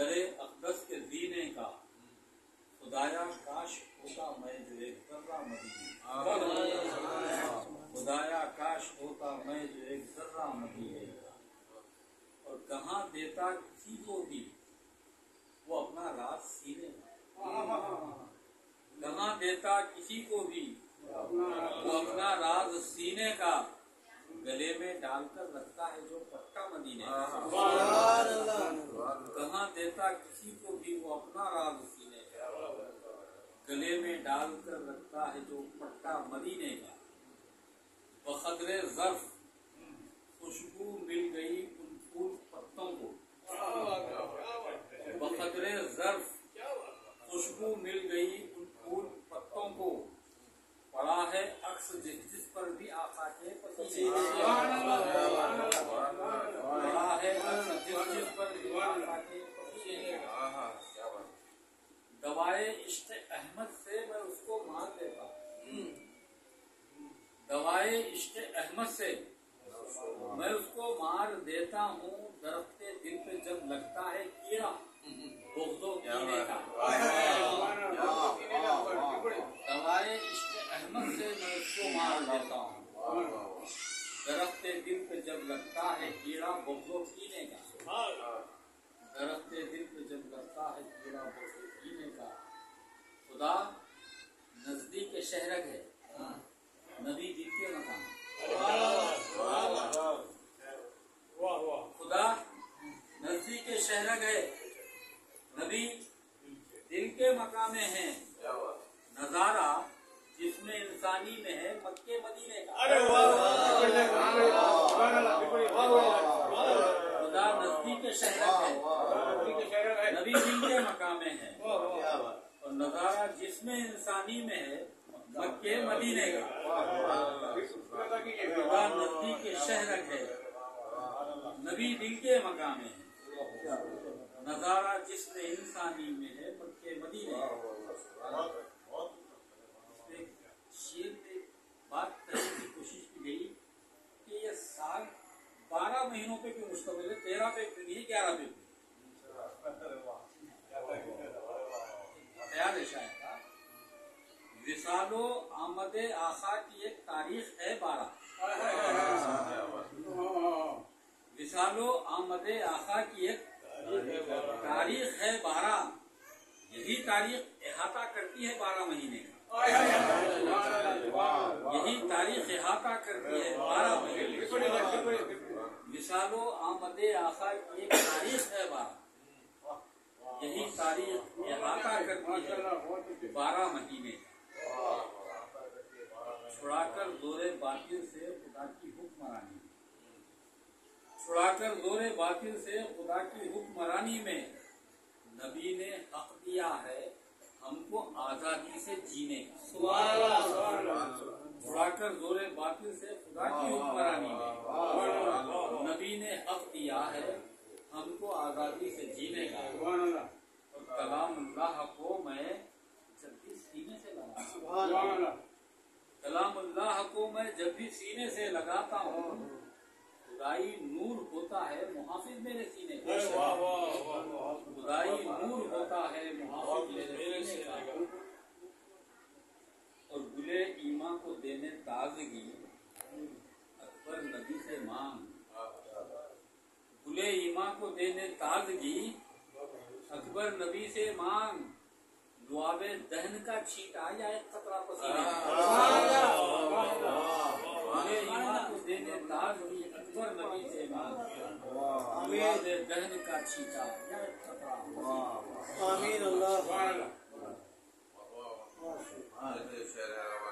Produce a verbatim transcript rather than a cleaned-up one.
गले अकदस के जीने का खुदाया काश होता मैं जो एक जर्रा मदीने खुदाया काश होता मैं जो एक जर्रा मदीने का। और कहाँ देता किसी को भी वो अपना राज सीने का, कहाँ देता किसी को भी वो अपना राज सीने का, गले में डालकर रखता है जो पट्टा मदीने का। कहाँ देता किसी को भी वो अपना राज सीने का, गले में डालकर रखता है जो पट्टा मदीने का। बखदरे ज़र्फ खुशबू मिल गई उन फूल पत्तों को, बखदरे ज़र्फ खुशबू मिल गई उन फूल पत्तों को। पड़ा है अक्स जिस जिस पर भी आका के पसीने, पड़ा है अक्स जिस जिस पर भी आका के पसीने। दवाए इश्क़ अहमद से मैं उसको मार देता, दवाए इश्क़ अहमद से मैं उसको मार देता हूँ। दरख्ते दिल पे जब लगता है कीड़ा बुग़्ज़ो कीने का, दवाए इश्क़ अहमद से मैं उसको मार देता हूँ। दरख्ते दिल पे जब लगता है कीड़ा बुग़्ज़ो कीने का, दरख्ते दिल पे जब लगता है कीड़ा बुग़्ज़ो कीने का। खुदा नजदीक शहरग है, नबी दिल के मकाम। खुदा नजदीक शहरग है, नबी दिल के मकाम है। नजारा जिसमें इंसानी में है मक्के मदीने का। खुदा नजदीक शहरग है, नबी दिल के मकाम है। और नजारा जिसमें इंसानी में है मक्के मदीने का। खुदा नजदीक शहरग है, नबी दिल के मकाम है। नजारा जिसमें इंसानी में है मक्के मदीने का। शेर में बात करने की कोशिश की गई कि ये साल बारह महीनों पे क्यों मुश्तमिल है, तेरह पे क्यों नहीं, ग्यारह पे क्यों? ख्याल है शायद का विसालो आमदे आखा की एक तारीख है बारह, विसालो आमदे आखा की एक तारीख है बारह। यही तारीख इहाता करती है बारह महीने का, यही तारीख इहाता करती है बारह महीने। विसालो आमदे आखा की एक तारीख है बारह, यही तारीख इहाता करती है बारह महीने। छुड़ाकर जोरे बातिल से खुदा की हुक्मरानी, छुड़ाकर जोरे बातिल से खुदा की हुक्मरानी में नबी ने हक दिया है हमको आजादी से जीने का। छुड़ाकर जोरे बातिल से खुदा की हुक्मरानी में नबी ने हक दिया है हमको आजादी से जीने का। और कलामुल्लाह को मैं जब भी सीने से लगाता, कलामुल्लाह को मैं जब भी सीने से लगाता हूँ खुदाई नूर होता है मुहाफिज मेरे सीने का, खुदाई नूर होता है मुहाफिज मेरे सीने का। और गुले ईमा को देने ताजगी अकबर नबी से मांग, गुले ईमा को देने ताजगी अकबर नबी से मांग। दुआबे दहन का छींटा या एक खतरा पसीने, गुले ईमा को देने ताजगी अकबर नबी से मांग। दुआबे दहन का छींटा या एक खतरा पसीने। आमीन अल्लाह।